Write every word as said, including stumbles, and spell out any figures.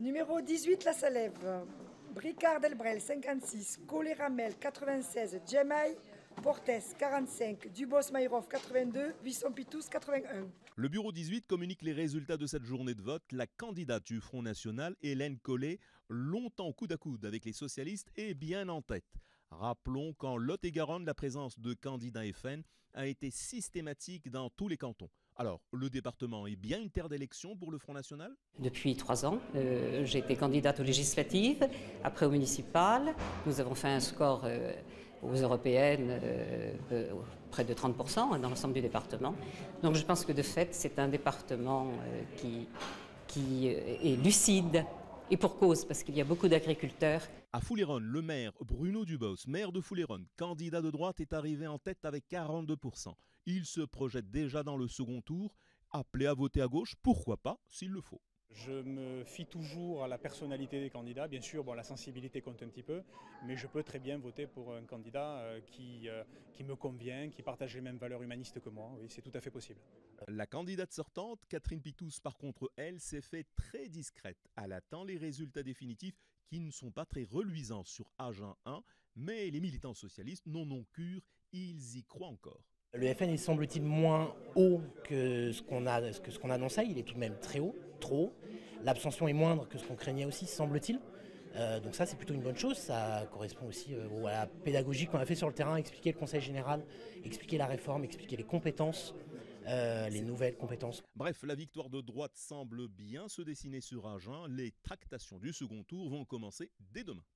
Numéro dix-huit, La Salève. Bricard Delbrel, cinquante-six. Collet-Ramel, quatre-vingt-seize. Djemaï Portes, quarante-cinq. Dubos-Mayrov, quatre-vingt-deux. Buisson-Pitous, quatre-vingt-un. Le bureau dix-huit communique les résultats de cette journée de vote. La candidate du Front National, Hélène Collet, longtemps coude à coude avec les socialistes, est bien en tête. Rappelons qu'en Lot-et-Garonne, la présence de candidats F N a été systématique dans tous les cantons. Alors, le département est bien une terre d'élection pour le Front National ? Depuis trois ans, euh, j'ai été candidate aux législatives, après aux municipales. Nous avons fait un score euh, aux européennes euh, euh, près de trente pour cent dans l'ensemble du département. Donc je pense que de fait, c'est un département euh, qui, qui est lucide. Et pour cause, parce qu'il y a beaucoup d'agriculteurs. À Foulayronnes, le maire Bruno Dubos, maire de Foulayronnes, candidat de droite, est arrivé en tête avec quarante-deux pour cent. Il se projette déjà dans le second tour. Appelé à voter à gauche, pourquoi pas, s'il le faut. Je me fie toujours à la personnalité des candidats. Bien sûr, bon, la sensibilité compte un petit peu, mais je peux très bien voter pour un candidat euh, qui, euh, qui me convient, qui partage les mêmes valeurs humanistes que moi. Oui, c'est tout à fait possible. La candidate sortante, Catherine Pitous, par contre, elle, s'est fait très discrète. Elle attend les résultats définitifs qui ne sont pas très reluisants sur Agen un, mais les militants socialistes n'en ont cure, ils y croient encore. Le F N est semble-t-il moins haut que ce qu'on a, que ce qu'on annonçait, il est tout de même très haut, trop haut. L'abstention est moindre que ce qu'on craignait aussi, semble-t-il. Euh, donc ça, c'est plutôt une bonne chose. Ça correspond aussi euh, à la pédagogie qu'on a fait sur le terrain, expliquer le Conseil général, expliquer la réforme, expliquer les compétences, euh, les nouvelles compétences. Bref, la victoire de droite semble bien se dessiner sur Agen. Les tractations du second tour vont commencer dès demain.